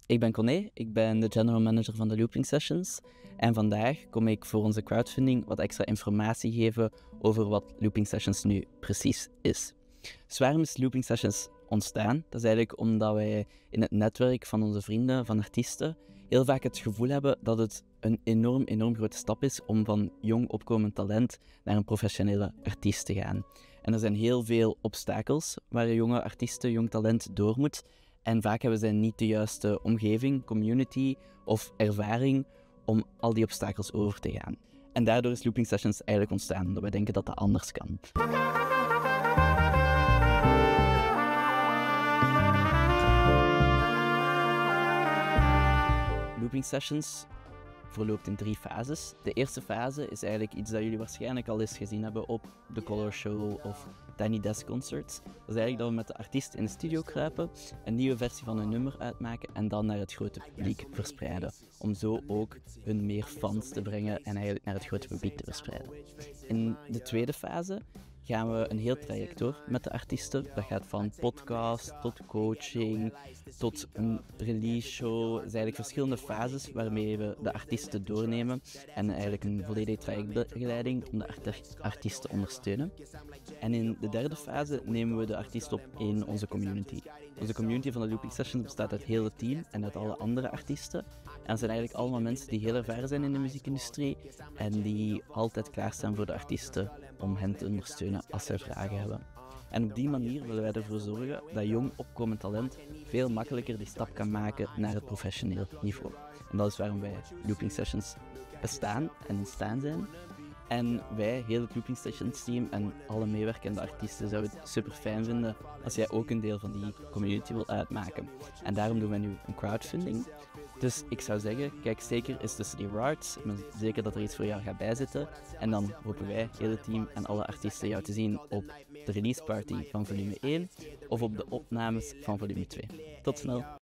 Ik ben Corné, ik ben de general manager van de Looping Sessions en vandaag kom ik voor onze crowdfunding wat extra informatie geven over wat Looping Sessions nu precies is. Dus waarom is Looping Sessions ontstaan? Dat is eigenlijk omdat wij in het netwerk van onze vrienden, van artiesten, heel vaak het gevoel hebben dat het een enorm grote stap is om van jong opkomend talent naar een professionele artiest te gaan. En er zijn heel veel obstakels waar jonge artiesten, jong talent door moet. En vaak hebben zij niet de juiste omgeving, community of ervaring om al die obstakels over te gaan. En daardoor is Looping Sessions eigenlijk ontstaan, omdat wij denken dat dat anders kan. Looping Sessions verloopt in 3 fases. De eerste fase is eigenlijk iets dat jullie waarschijnlijk al eens gezien hebben op The Color Show of Tiny Desk Concerts. Dat is eigenlijk dat we met de artiest in de studio kruipen, een nieuwe versie van hun nummer uitmaken en dan naar het grote publiek verspreiden. Om zo ook hun meer fans te brengen en eigenlijk naar het grote publiek te verspreiden. In de tweede fase gaan we een heel traject door met de artiesten. Dat gaat van podcast tot coaching, tot een release show. Het zijn eigenlijk verschillende fases waarmee we de artiesten doornemen en eigenlijk een volledige trajectbegeleiding om de artiesten te ondersteunen. En in de derde fase nemen we de artiest op in onze community. Onze community van de Looping Sessions bestaat uit heel het team en uit alle andere artiesten. En dat zijn eigenlijk allemaal mensen die heel ervaren zijn in de muziekindustrie en die altijd klaarstaan voor de artiesten om hen te ondersteunen als zij vragen hebben. En op die manier willen wij ervoor zorgen dat jong opkomend talent veel makkelijker die stap kan maken naar het professioneel niveau. En dat is waarom wij Looping Sessions bestaan en ontstaan zijn. En wij, heel het Looping Sessions team en alle meewerkende artiesten, zouden het super fijn vinden als jij ook een deel van die community wilt uitmaken. En daarom doen wij nu een crowdfunding. Dus ik zou zeggen, kijk zeker eens tussen die awards. Ik ben zeker dat er iets voor jou gaat bijzitten. En dan hopen wij, heel het team en alle artiesten, jou te zien op de release party van volume 1 of op de opnames van volume 2. Tot snel!